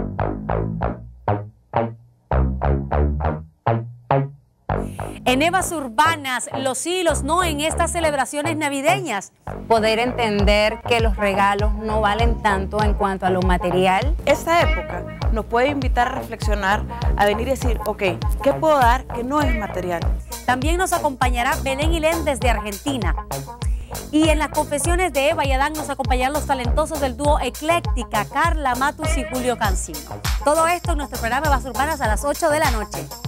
En Evas Urbanas, los sí y los no en estas celebraciones navideñas. Poder entender que los regalos no valen tanto en cuanto a lo material. Esta época nos puede invitar a reflexionar, a venir y decir, ok, ¿qué puedo dar que no es material? También nos acompañará Belén Hilén desde Argentina. Y en las confesiones de Eva y Adán nos acompañarán los talentosos del dúo Ecléctica, Carla Matus y Julio Cancino. Todo esto en nuestro programa Evas Urbanas a las 8 de la noche.